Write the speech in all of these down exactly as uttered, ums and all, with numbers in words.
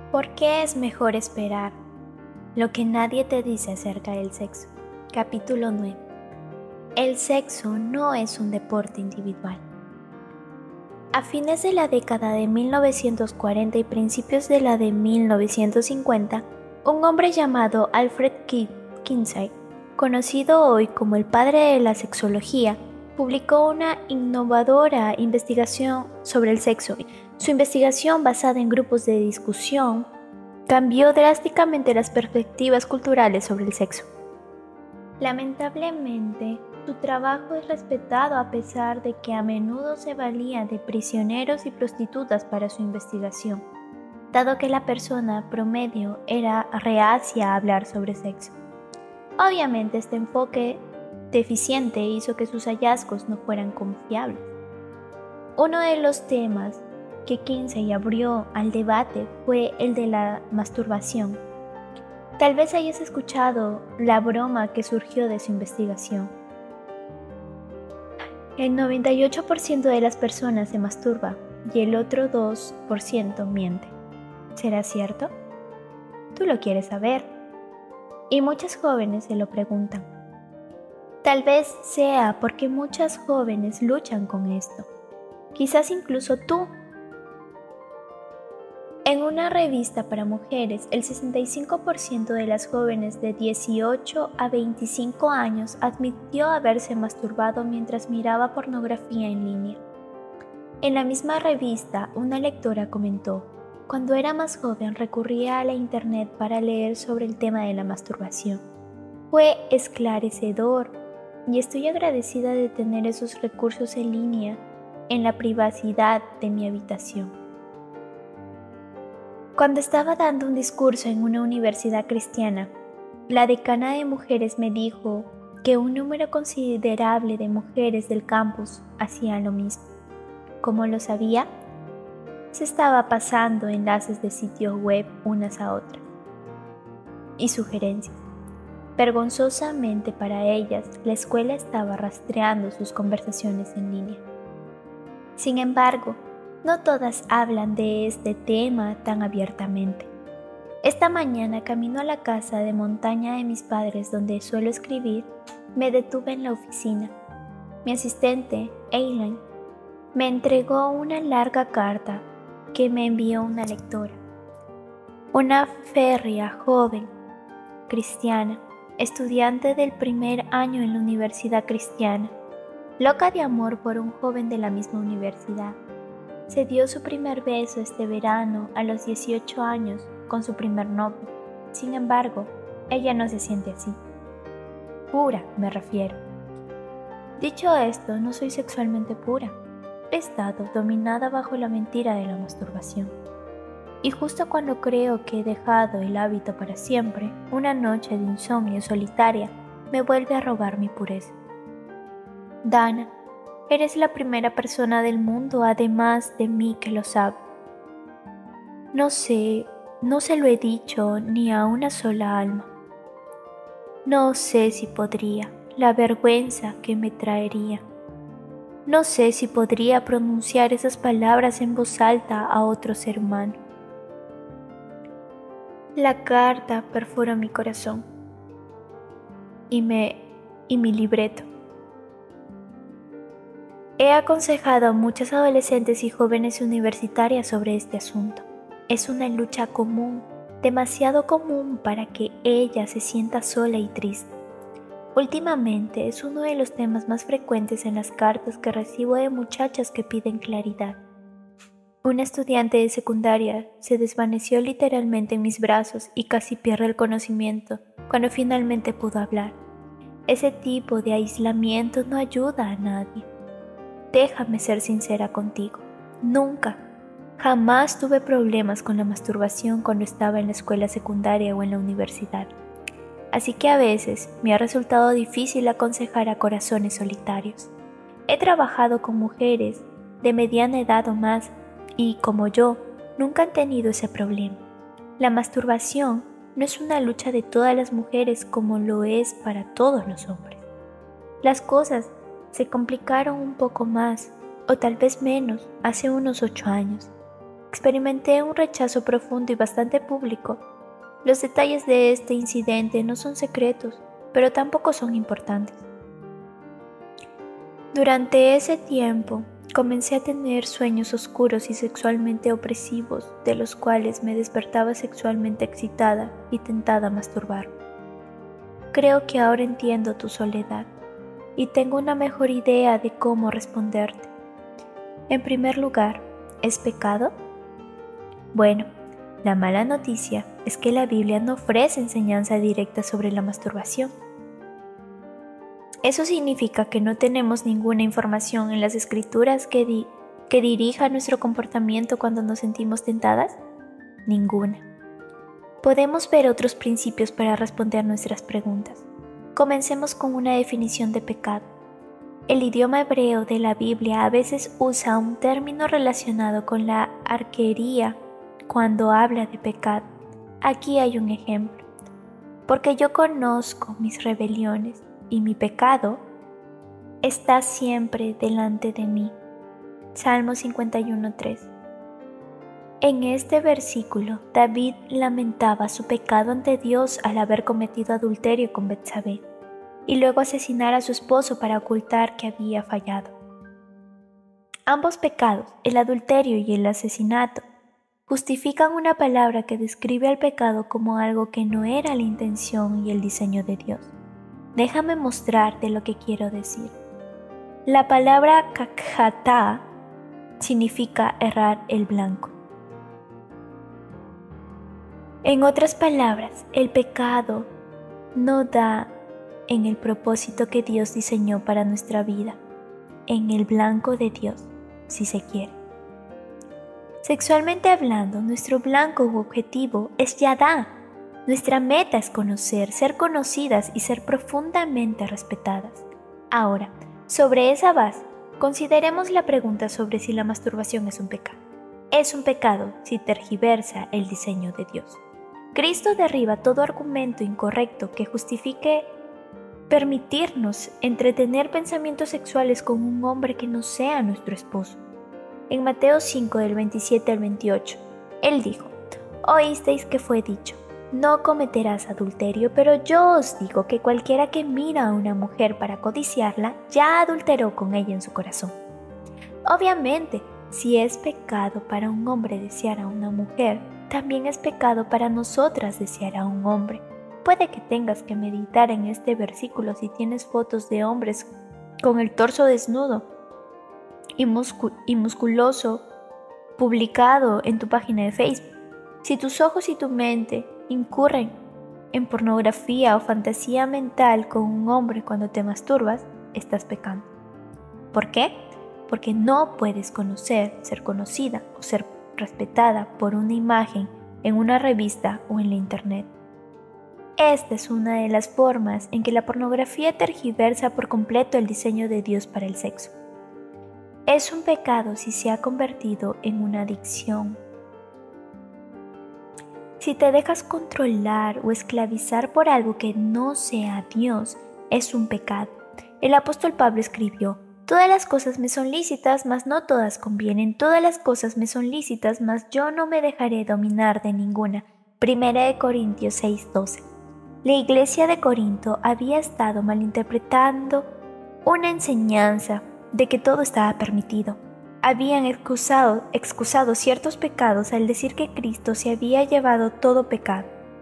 ¿Por qué es mejor esperar? Lo que nadie te dice acerca del sexo. Capítulo nueve. El sexo no es un deporte individual. A fines de la década de mil novecientos cuarenta y principios de la de mil novecientos cincuenta, un hombre llamado Alfred Kinsey, conocido hoy como el padre de la sexología, publicó una innovadora investigación sobre el sexo. Su investigación, basada en grupos de discusión, cambió drásticamente las perspectivas culturales sobre el sexo. Lamentablemente, su trabajo es respetado a pesar de que a menudo se valía de prisioneros y prostitutas para su investigación, dado que la persona promedio era reacia a hablar sobre sexo. Obviamente, este enfoque deficiente hizo que sus hallazgos no fueran confiables. Uno de los temas que Kinsey abrió al debate fue el de la masturbación. Tal vez hayas escuchado la broma que surgió de su investigación. El noventa y ocho por ciento de las personas se masturba y el otro dos por ciento miente. ¿Será cierto? Tú lo quieres saber. Y muchas jóvenes se lo preguntan. Tal vez sea porque muchas jóvenes luchan con esto. Quizás incluso tú. En una revista para mujeres, el sesenta y cinco por ciento de las jóvenes de dieciocho a veinticinco años admitió haberse masturbado mientras miraba pornografía en línea. En la misma revista, una lectora comentó: cuando era más joven recurría a la internet para leer sobre el tema de la masturbación. Fue esclarecedor y estoy agradecida de tener esos recursos en línea en la privacidad de mi habitación. Cuando estaba dando un discurso en una universidad cristiana, la decana de mujeres me dijo que un número considerable de mujeres del campus hacían lo mismo. ¿Cómo lo sabía? Se estaba pasando enlaces de sitios web unas a otras. Y sugerencias. Vergonzosamente para ellas, la escuela estaba rastreando sus conversaciones en línea. Sin embargo, no todas hablan de este tema tan abiertamente. Esta mañana, camino a la casa de montaña de mis padres donde suelo escribir, me detuve en la oficina. Mi asistente, Eileen, me entregó una larga carta que me envió una lectora. Una férrea joven, cristiana, estudiante del primer año en la universidad cristiana, loca de amor por un joven de la misma universidad. Se dio su primer beso este verano a los dieciocho años con su primer novio. Sin embargo, ella no se siente así. Pura, me refiero. Dicho esto, no soy sexualmente pura. He estado dominada bajo la mentira de la masturbación. Y justo cuando creo que he dejado el hábito para siempre, una noche de insomnio solitaria me vuelve a robar mi pureza. Dana, eres la primera persona del mundo además de mí que lo sabe. No sé, no se lo he dicho ni a una sola alma. No sé si podría, la vergüenza que me traería. No sé si podría pronunciar esas palabras en voz alta a otro ser humano. La carta perforó mi corazón y me y mi libreto. He aconsejado a muchas adolescentes y jóvenes universitarias sobre este asunto. Es una lucha común, demasiado común para que ella se sienta sola y triste. Últimamente es uno de los temas más frecuentes en las cartas que recibo de muchachas que piden claridad. Una estudiante de secundaria se desvaneció literalmente en mis brazos y casi pierde el conocimiento cuando finalmente pudo hablar. Ese tipo de aislamiento no ayuda a nadie. Déjame ser sincera contigo. Nunca, jamás tuve problemas con la masturbación cuando estaba en la escuela secundaria o en la universidad. Así que a veces me ha resultado difícil aconsejar a corazones solitarios. He trabajado con mujeres de mediana edad o más y, como yo, nunca han tenido ese problema. La masturbación no es una lucha de todas las mujeres como lo es para todos los hombres. Las cosas se complicaron un poco más, o tal vez menos, hace unos ocho años. experimenté un rechazo profundo y bastante público. Los detalles de este incidente no son secretos, pero tampoco son importantes. Durante ese tiempo, comencé a tener sueños oscuros y sexualmente opresivos, de los cuales me despertaba sexualmente excitada y tentada a masturbar. Creo que ahora entiendo tu soledad y tengo una mejor idea de cómo responderte. En primer lugar, ¿es pecado? Bueno, la mala noticia es que la Biblia no ofrece enseñanza directa sobre la masturbación. Eso significa que no tenemos ninguna información en las Escrituras que, di que dirija nuestro comportamiento cuando nos sentimos tentadas. Ninguna. Podemos ver otros principios para responder nuestras preguntas. Comencemos con una definición de pecado. El idioma hebreo de la Biblia a veces usa un término relacionado con la arquería cuando habla de pecado. Aquí hay un ejemplo. Porque yo conozco mis rebeliones y mi pecado está siempre delante de mí. Salmo cincuenta y uno, tres. En este versículo, David lamentaba su pecado ante Dios al haber cometido adulterio con Betsabé y luego asesinar a su esposo para ocultar que había fallado. Ambos pecados, el adulterio y el asesinato, justifican una palabra que describe al pecado como algo que no era la intención y el diseño de Dios. Déjame mostrarte lo que quiero decir. La palabra kakhatá significa errar el blanco. En otras palabras, el pecado no da en el propósito que Dios diseñó para nuestra vida, en el blanco de Dios, si se quiere. Sexualmente hablando, nuestro blanco u objetivo es Yadá. Nuestra meta es conocer, ser conocidas y ser profundamente respetadas. Ahora, sobre esa base, consideremos la pregunta sobre si la masturbación es un pecado. Es un pecado si tergiversa el diseño de Dios. Cristo derriba todo argumento incorrecto que justifique permitirnos entretener pensamientos sexuales con un hombre que no sea nuestro esposo. En Mateo cinco, del veintisiete al veintiocho, Él dijo: «Oísteis que fue dicho, no cometerás adulterio, pero yo os digo que cualquiera que mira a una mujer para codiciarla, ya adulteró con ella en su corazón». Obviamente, si es pecado para un hombre desear a una mujer, también es pecado para nosotras desear a un hombre. Puede que tengas que meditar en este versículo si tienes fotos de hombres con el torso desnudo y, muscu- y musculoso publicado en tu página de Facebook. Si tus ojos y tu mente incurren en pornografía o fantasía mental con un hombre cuando te masturbas, estás pecando. ¿Por qué? Porque no puedes conocer, ser conocida o ser respetada por una imagen en una revista o en la internet. Esta es una de las formas en que la pornografía tergiversa por completo el diseño de Dios para el sexo. Es un pecado si se ha convertido en una adicción. Si te dejas controlar o esclavizar por algo que no sea Dios, es un pecado. El apóstol Pablo escribió: «Todas las cosas me son lícitas, mas no todas convienen. Todas las cosas me son lícitas, mas yo no me dejaré dominar de ninguna». Primera de Corintios seis, doce. La iglesia de Corinto había estado malinterpretando una enseñanza de que todo estaba permitido. Habían excusado, excusado ciertos pecados al decir que Cristo se había llevado todo pecado,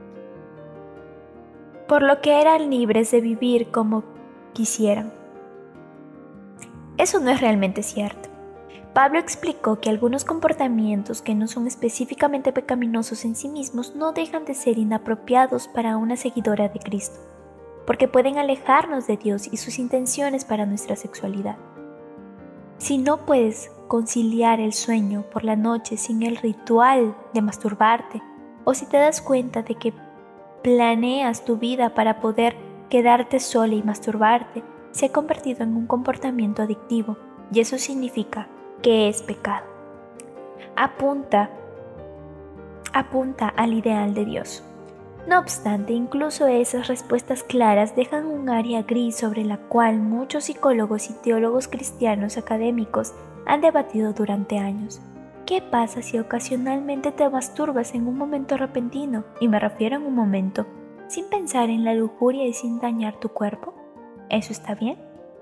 por lo que eran libres de vivir como quisieran. Eso no es realmente cierto. Pablo explicó que algunos comportamientos que no son específicamente pecaminosos en sí mismos no dejan de ser inapropiados para una seguidora de Cristo, porque pueden alejarnos de Dios y sus intenciones para nuestra sexualidad. Si no puedes conciliar el sueño por la noche sin el ritual de masturbarte, o si te das cuenta de que planeas tu vida para poder quedarte sola y masturbarte, se ha convertido en un comportamiento adictivo, y eso significa que es pecado. Apunta, apunta al ideal de Dios. No obstante, incluso esas respuestas claras dejan un área gris sobre la cual muchos psicólogos y teólogos cristianos académicos han debatido durante años. ¿qué pasa si ocasionalmente te masturbas en un momento repentino, y me refiero en un momento, sin pensar en la lujuria y sin dañar tu cuerpo? ¿Eso está bien?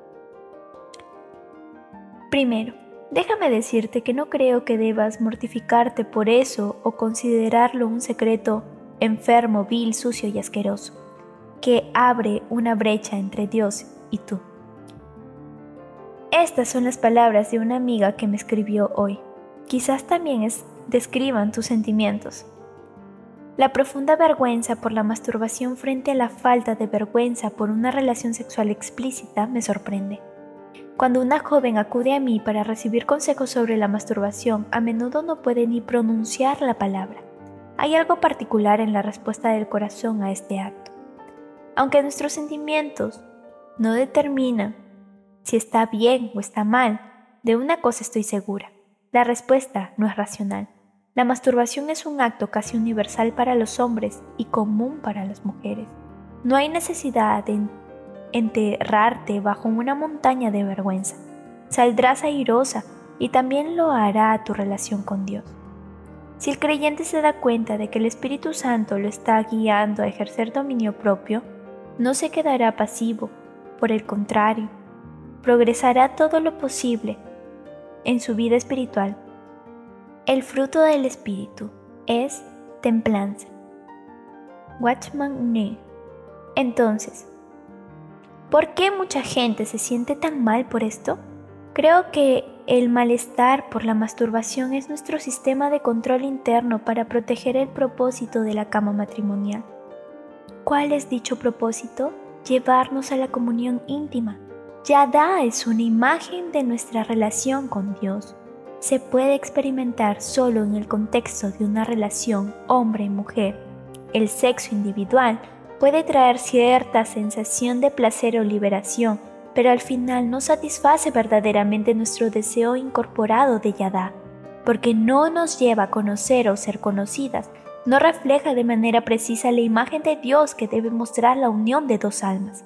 Primero, déjame decirte que no creo que debas mortificarte por eso o considerarlo un secreto enfermo, vil, sucio y asqueroso, que abre una brecha entre Dios y tú. Estas son las palabras de una amiga que me escribió hoy. Quizás también es, describan tus sentimientos. La profunda vergüenza por la masturbación frente a la falta de vergüenza por una relación sexual explícita me sorprende. Cuando una joven acude a mí para recibir consejos sobre la masturbación, a menudo no puede ni pronunciar la palabra. Hay algo particular en la respuesta del corazón a este acto. Aunque nuestros sentimientos no determinan si está bien o está mal, de una cosa estoy segura: la respuesta no es racional. La masturbación es un acto casi universal para los hombres y común para las mujeres. No hay necesidad de enterrarte bajo una montaña de vergüenza. Saldrás airosa y también lo hará tu relación con Dios. Si el creyente se da cuenta de que el Espíritu Santo lo está guiando a ejercer dominio propio, no se quedará pasivo. Por el contrario, progresará todo lo posible en su vida espiritual. El fruto del Espíritu es templanza. Watchman Nee. Entonces, ¿por qué mucha gente se siente tan mal por esto? Creo que el malestar por la masturbación es nuestro sistema de control interno para proteger el propósito de la cama matrimonial. ¿Cuál es dicho propósito? Llevarnos a la comunión íntima. Yadá es una imagen de nuestra relación con Dios. Se puede experimentar solo en el contexto de una relación hombre-mujer. El sexo individual puede traer cierta sensación de placer o liberación, pero al final no satisface verdaderamente nuestro deseo incorporado de Yadá, porque no nos lleva a conocer o ser conocidas, no refleja de manera precisa la imagen de Dios que debe mostrar la unión de dos almas.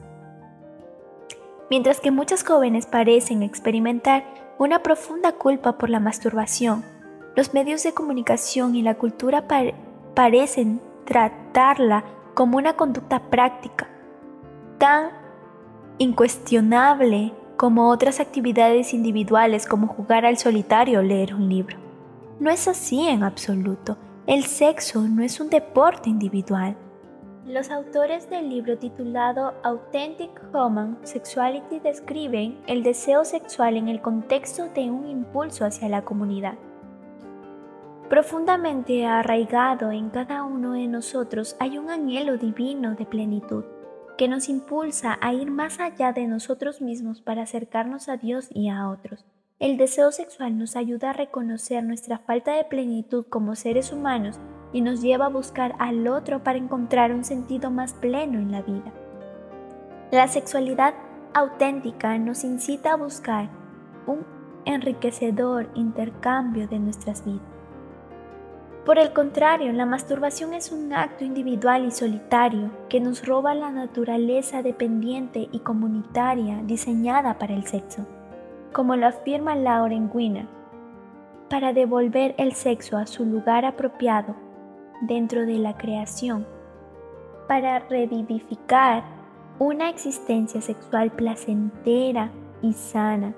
Mientras que muchas jóvenes parecen experimentar una profunda culpa por la masturbación, los medios de comunicación y la cultura par- parecen tratarla como una conducta práctica, tan incuestionable como otras actividades individuales como jugar al solitario o leer un libro. No es así en absoluto. El sexo no es un deporte individual. Los autores del libro titulado Authentic Human Sexuality describen el deseo sexual en el contexto de un impulso hacia la comunidad. Profundamente arraigado en cada uno de nosotros hay un anhelo divino de plenitud que nos impulsa a ir más allá de nosotros mismos para acercarnos a Dios y a otros. El deseo sexual nos ayuda a reconocer nuestra falta de plenitud como seres humanos y nos lleva a buscar al otro para encontrar un sentido más pleno en la vida. La sexualidad auténtica nos incita a buscar un enriquecedor intercambio de nuestras vidas. Por el contrario, la masturbación es un acto individual y solitario que nos roba la naturaleza dependiente y comunitaria diseñada para el sexo, como lo afirma Lauren Winner. Para devolver el sexo a su lugar apropiado dentro de la creación, para revivificar una existencia sexual placentera y sana,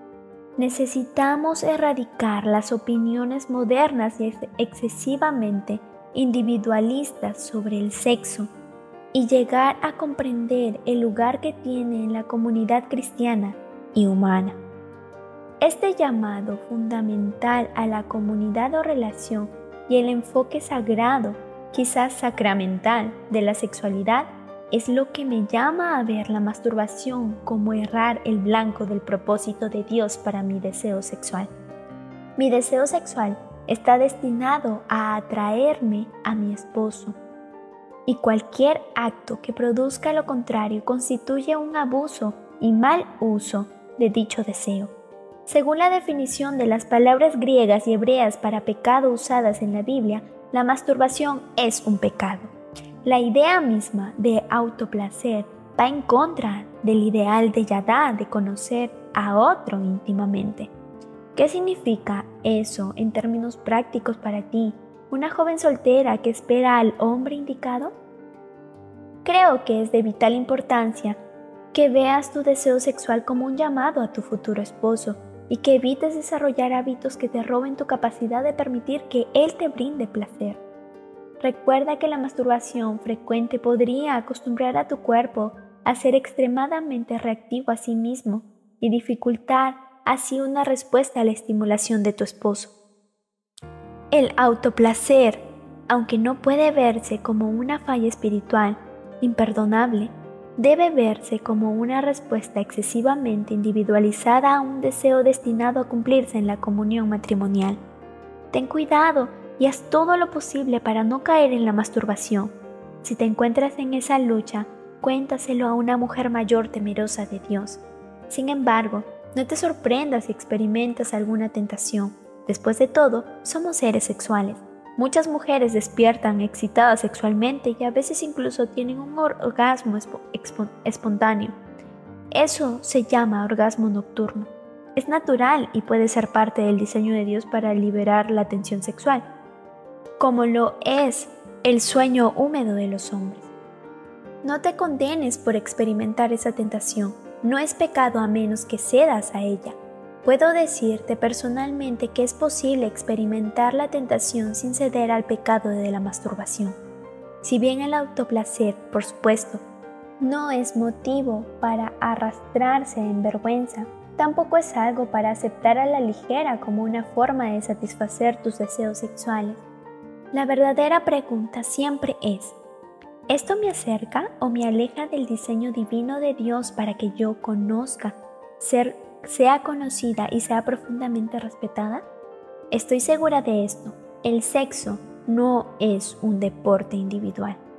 necesitamos erradicar las opiniones modernas y excesivamente individualistas sobre el sexo y llegar a comprender el lugar que tiene en la comunidad cristiana y humana. Este llamado fundamental a la comunidad o relación y el enfoque sagrado, quizás sacramental, de la sexualidad es lo que me llama a ver la masturbación como errar el blanco del propósito de Dios para mi deseo sexual. Mi deseo sexual está destinado a atraerme a mi esposo, y cualquier acto que produzca lo contrario constituye un abuso y mal uso de dicho deseo. Según la definición de las palabras griegas y hebreas para pecado usadas en la Biblia, la masturbación es un pecado. La idea misma de autoplacer va en contra del ideal de Yadá de conocer a otro íntimamente. ¿Qué significa eso en términos prácticos para ti, una joven soltera que espera al hombre indicado? Creo que es de vital importancia que veas tu deseo sexual como un llamado a tu futuro esposo y que evites desarrollar hábitos que te roben tu capacidad de permitir que él te brinde placer. Recuerda que la masturbación frecuente podría acostumbrar a tu cuerpo a ser extremadamente reactivo a sí mismo y dificultar así una respuesta a la estimulación de tu esposo. El autoplacer, aunque no puede verse como una falla espiritual imperdonable, debe verse como una respuesta excesivamente individualizada a un deseo destinado a cumplirse en la comunión matrimonial. Ten cuidado y haz todo lo posible para no caer en la masturbación. Si te encuentras en esa lucha, cuéntaselo a una mujer mayor temerosa de Dios. Sin embargo, no te sorprendas si experimentas alguna tentación. Después de todo, somos seres sexuales. Muchas mujeres despiertan excitadas sexualmente y a veces incluso tienen un orgasmo espontáneo. Eso se llama orgasmo nocturno. Es natural y puede ser parte del diseño de Dios para liberar la tensión sexual, como lo es el sueño húmedo de los hombres. No te condenes por experimentar esa tentación. No es pecado a menos que cedas a ella. Puedo decirte personalmente que es posible experimentar la tentación sin ceder al pecado de la masturbación. Si bien el autoplacer, por supuesto, no es motivo para arrastrarse en vergüenza, tampoco es algo para aceptar a la ligera como una forma de satisfacer tus deseos sexuales. La verdadera pregunta siempre es: ¿esto me acerca o me aleja del diseño divino de Dios para que yo conozca, ser, sea conocida y sea profundamente respetada? Estoy segura de esto: el sexo no es un deporte individual.